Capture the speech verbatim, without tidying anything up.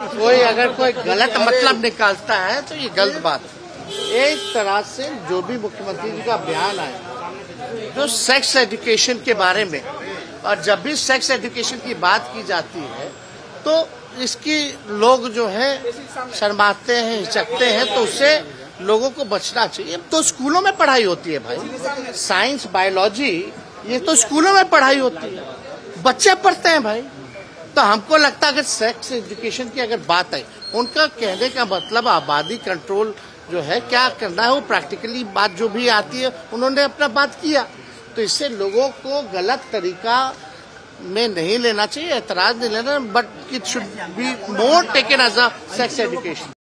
कोई अगर कोई गलत मतलब निकालता है तो ये गलत बात है। एक तरह से जो भी मुख्यमंत्री जी का बयान आया जो सेक्स एजुकेशन के बारे में, और जब भी सेक्स एजुकेशन की बात की जाती है तो इसकी लोग जो है शर्माते हैं, हिचकते हैं, तो उससे लोगों को बचना चाहिए। तो स्कूलों में पढ़ाई होती है भाई, साइंस बायोलॉजी ये तो स्कूलों में पढ़ाई होती है, बच्चे पढ़ते हैं भाई। तो हमको लगता है कि सेक्स एजुकेशन की अगर बात है, उनका कहने का मतलब आबादी कंट्रोल जो है क्या करना है, वो प्रैक्टिकली बात जो भी आती है उन्होंने अपना बात किया। तो इससे लोगों को गलत तरीका में नहीं लेना चाहिए, एतराज नहीं लेना, but it should be more taken as a sex education.